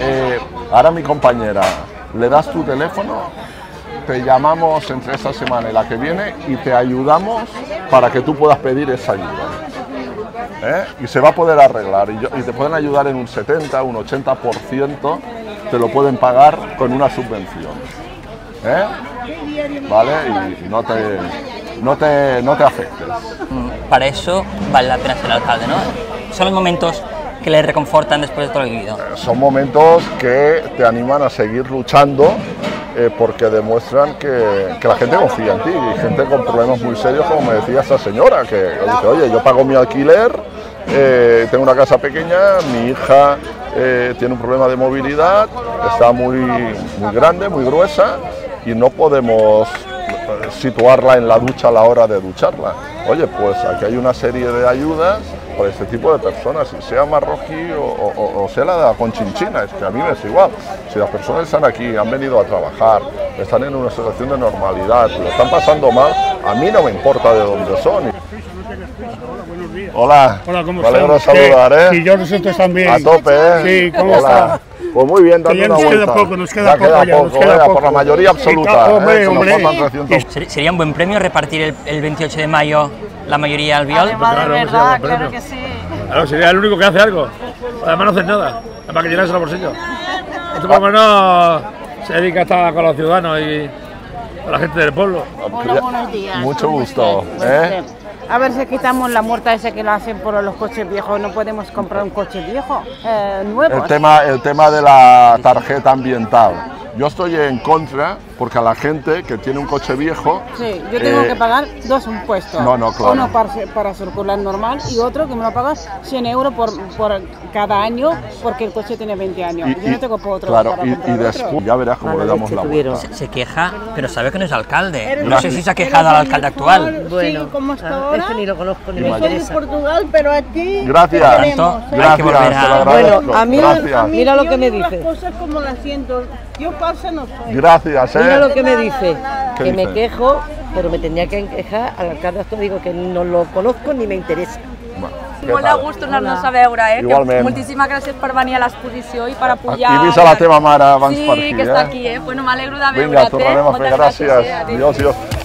Ahora mi compañera, le das tu teléfono, te llamamos entre esta semana y la que viene y te ayudamos para que tú puedas pedir esa ayuda. Y se va a poder arreglar y te pueden ayudar en un 70, un 80%, te lo pueden pagar con una subvención. ¿Vale? Y no te afectes. Para eso vale la pena ser alcalde, ¿no? Son los momentos que le reconfortan después de todo lo vivido. Son momentos que te animan a seguir luchando porque demuestran que la gente confía en ti, y gente con problemas muy serios, como me decía esa señora, que dice, oye, yo pago mi alquiler, tengo una casa pequeña, mi hija tiene un problema de movilidad, está muy grande, muy gruesa, y no podemos situarla en la ducha a la hora de ducharla. Oye, pues aquí hay una serie de ayudas para este tipo de personas, sea marroquí o sea la de la conchinchina, es que a mí me es igual. Si las personas están aquí, han venido a trabajar, están en una situación de normalidad, lo están pasando mal, a mí no me importa de dónde son. Hola, hola, ¿cómo estás? Me alegro saludar, ¿eh? Sí, yo nosotros también. A tope, ¿eh? Sí, ¿cómo está? Pues muy bien, dando una vuelta. Nos queda poco, por la mayoría absoluta. ¿Sería un buen premio repartir el 28 de mayo la mayoría al Albiol? Además, de verdad, claro que sí. Claro, sería el único que hace algo. Además no hace nada, para que llenarse los bolsillos. Esto por lo menos se dedica a estar con los ciudadanos y con la gente del pueblo. Hola, buenos días. Mucho gusto. A ver si quitamos la multa esa que lo hacen por los coches viejos. No podemos comprar un coche viejo, nuevo. El tema de la tarjeta ambiental. Yo estoy en contra porque a la gente que tiene un coche viejo... Sí, yo tengo que pagar dos impuestos. No, claro. Uno para circular normal y otro que me lo pagas 100 euros por cada año porque el coche tiene 20 años. Yo no tengo por otro. Claro, y después ya verás cómo le damos la vuelta. Se queja, pero sabe que no es alcalde. No sé si se ha quejado al alcalde actual. Bueno, sí, como está ahora. Ni lo conozco, ni me interesa. Soy de Portugal, pero aquí... Gracias. Gracias. Bueno, a mí mira lo que me dice. Las cosas como las siento. Yo falsa no soy. Gracias, Mira lo que me dice. ¿Qué que dice? me quejo, pero me tendría que quejar al alcalde actual. Digo que no lo conozco ni me interesa. Molt de gust tornar-nos a veure, Igualment. Moltíssimes gràcies per venir a l'exposició i per apoyar... I vist a la teva mare abans per aquí, Sí, que està aquí, Bueno, m'alegro de veure't, Vinga, tornarem a fer, gràcies. Adéu. Adiós.